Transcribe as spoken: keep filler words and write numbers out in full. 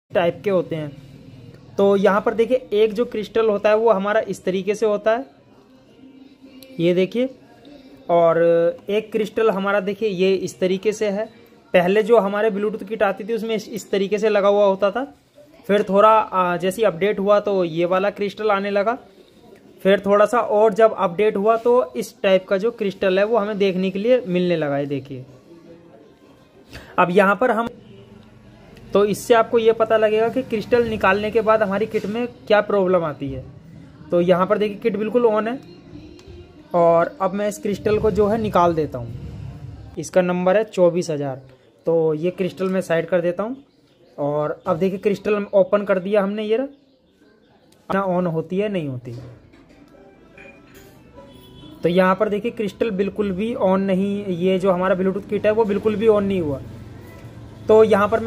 Type के होते हैं। तो यहाँ पर देखिए एक जो क्रिस्टल होता है वो हमारा इस तरीके से होता है, ये देखिए, और एक क्रिस्टल हमारा देखिए ये इस तरीके से है। पहले जो हमारे ब्लूटूथ किट आती थी उसमें इस तरीके से लगा हुआ होता था, फिर थोड़ा जैसी अपडेट हुआ तो ये वाला क्रिस्टल आने लगा, फिर थोड़ा सा और जब अपडेट हुआ तो इस टाइप का जो क्रिस्टल है वो हमें देखने के लिए मिलने लगा है। देखिए अब यहाँ पर हम, तो इससे आपको ये पता लगेगा कि क्रिस्टल निकालने के बाद हमारी किट में क्या प्रॉब्लम आती है। तो यहाँ पर देखिए किट बिल्कुल ऑन है, और अब मैं इस क्रिस्टल को जो है निकाल देता हूँ। इसका नंबर है चौबीस हज़ार। तो ये क्रिस्टल मैं साइड कर देता हूँ, और अब देखिए क्रिस्टल ओपन कर दिया हमने, ये ना ऑन होती है नहीं होती। तो यहाँ पर देखिए क्रिस्टल बिल्कुल भी ऑन नहीं, ये जो हमारा ब्लूटूथ किट है वो बिल्कुल भी ऑन नहीं हुआ। तो यहाँ पर